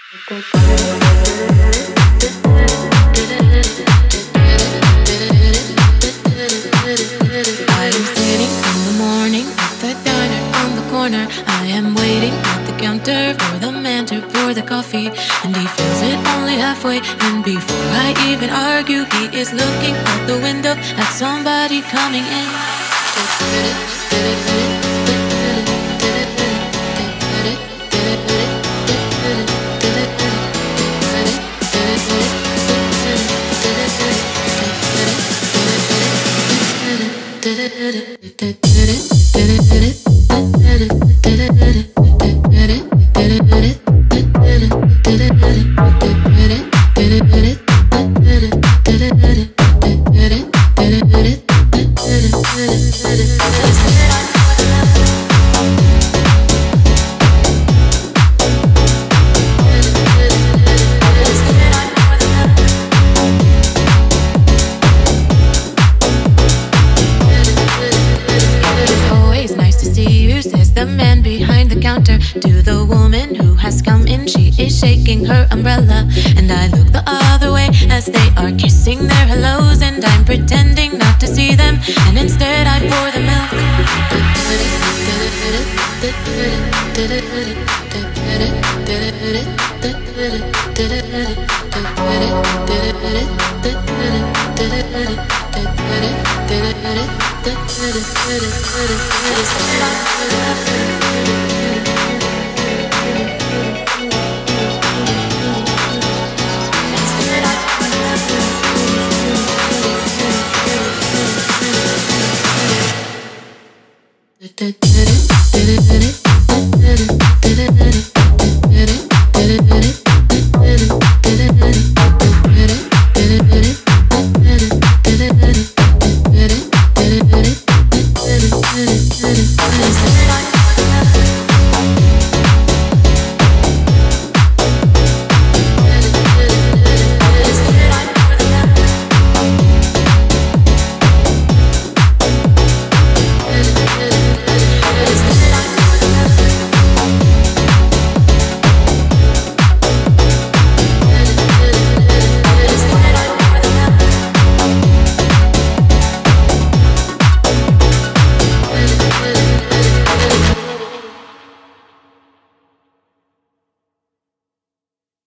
I am waiting at the counter for the man to pour the coffee, and he fills it only halfway. And before I even argue, he is looking out the window at somebody coming in. The man behind the counter to the woman who has come in. She is shaking her umbrella, and I look the other way as they are kissing their hellos, and I'm pretending not to see them, and instead I pour the milk.